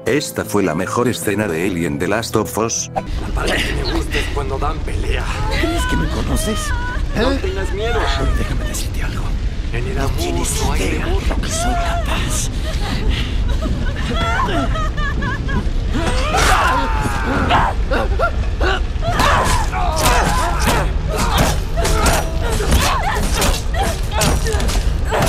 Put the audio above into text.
Esta fue la mejor escena de Ellie en The Last of Us. La parte que me gusta es cuando dan pelea. ¿Crees que me conoces? No tengas miedo. Déjame decirte algo. En el No amor tienes no hay idea de temor. lo que soy capaz